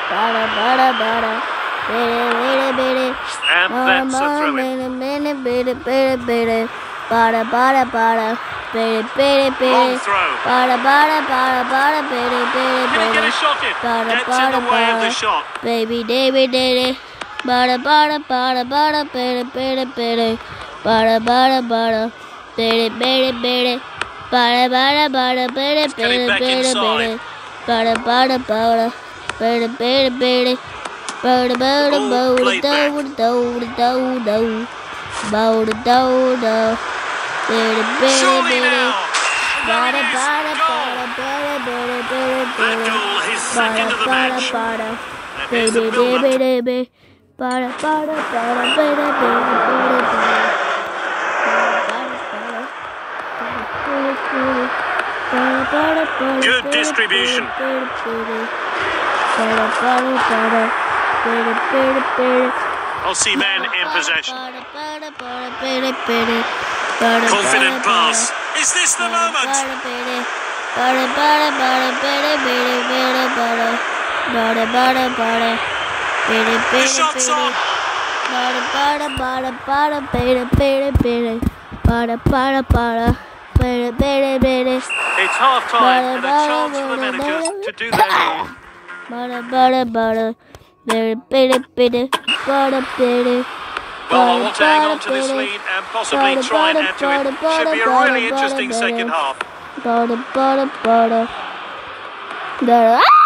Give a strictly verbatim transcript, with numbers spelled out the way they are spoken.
bada, bada, bada. Bada, bada, bada. And that's a throw in. Bada, bada, bada, bada. Bada, bada, bada. Bada, bada, bada. Long throw. Bada, bada, bada, bada, bada, bada, Can he get bada. a shot in? Bada, Gets in bada, the way of the bada. shot. Baby, baby, baby. Bada, bada, bada, bada, bada, bada, bada. Bada, bada, bada. Bada, bada, bada. Bada, bada, bada, bada, Get it bada, back bada, inside. bada. Bada, bada, bada. Bada, bada, bada. Bada, bada, Ball bada, played back. do, do, do, do. Bada, do, do. Bada, bada, Surely bada. now. Bada, There it is. bada, Goal. bada, bada, bada, bada, That bada. goal, his second of the Bada, match. bada, And here's the baby, build-up. baby, baby. Bada, bada, bada, bada, bada, bada, bada. Good distribution. Aussie men in possession. Confident pass. Is this the moment? The shot's on. It's half time and a chance for the managers to do their job. Bada bada bada, bada bada bada, bada bada. Well, I want to hang on to this lead and possibly try and add to it. Should be a really interesting second half. Bada bada bada. Bada.